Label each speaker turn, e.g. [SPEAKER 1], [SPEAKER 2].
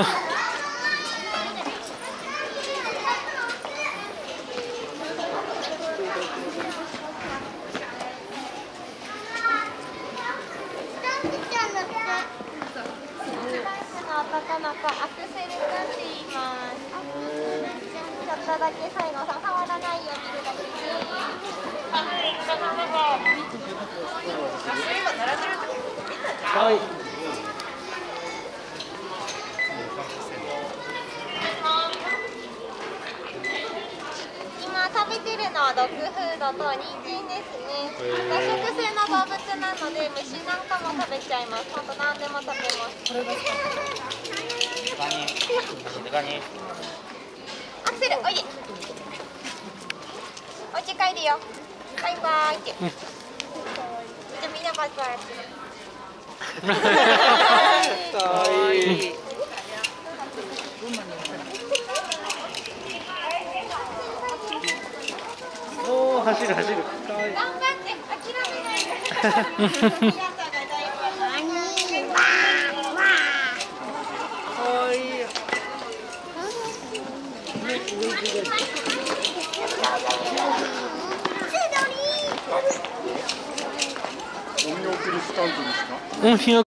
[SPEAKER 1] 男の子アクセル君って言います。ちょっとだけ最後さ触らないように見るだけです。
[SPEAKER 2] はい。
[SPEAKER 1] 今食べてるのはドッグフードと人参ですね。多食性の動物なので虫なんかも食べちゃいます。本当何でも食べます。これがアクセル、おいで。お家帰るよ。バイバイって。じゃあみんなバイバイ。
[SPEAKER 2] かわいい。おお、走る走る。かわいい。
[SPEAKER 1] 頑張って諦めないで。
[SPEAKER 2] かわいい。
[SPEAKER 3] お見送りスタントですか？
[SPEAKER 2] うん、